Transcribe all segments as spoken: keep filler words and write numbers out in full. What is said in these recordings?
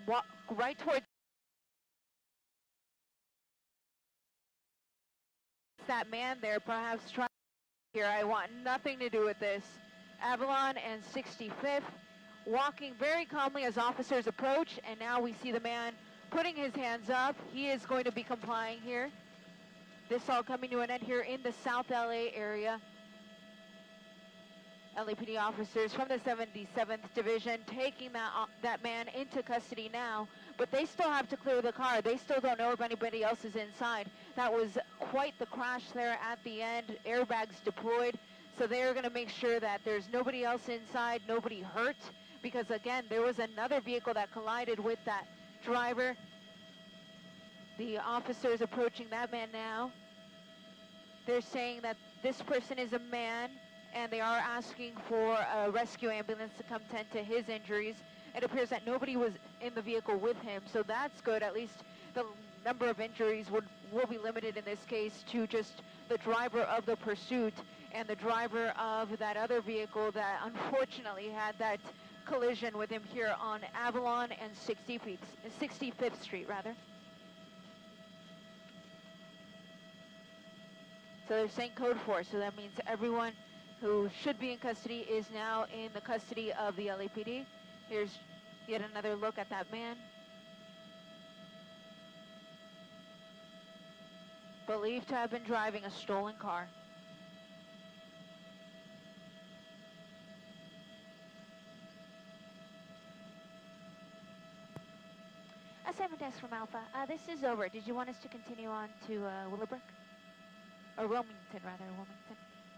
walk right towards that man there, perhaps trying here. I want nothing to do with this. Avalon and sixty-fifth walking very calmly as officers approach, and now we see the man putting his hands up. He is going to be complying here. This all coming to an end here in the South L A area. L A P D officers from the seventy-seventh Division taking that, uh, that man into custody now, but they still have to clear the car. They still don't know if anybody else is inside. That was quite the crash there at the end. Airbags deployed, so they're going to make sure that there's nobody else inside, nobody hurt, because again, there was another vehicle that collided with that driver. The officers approaching that man now. They're saying that this person is a man, and they are asking for a rescue ambulance to come tend to his injuries. It appears that nobody was in the vehicle with him, so that's good. At least the number of injuries would, will be limited in this case to just the driver of the pursuit and the driver of that other vehicle that unfortunately had that collision with him here on Avalon and sixty-fifth Street, rather. So they're saying code four, so that means everyone who should be in custody is now in the custody of the L A P D. Here's yet another look at that man. Believed to have been driving a stolen car. Assignment desk from Alpha. Uh, this is over. Did you want us to continue on to uh, Willowbrook? Or Wilmington, rather, Wilmington.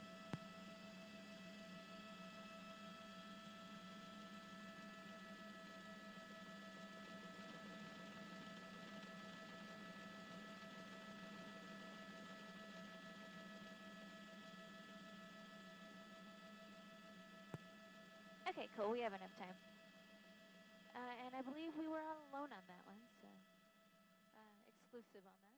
Okay, cool. We have enough time. Uh, and I believe we were all alone on that one, so uh, exclusive on that.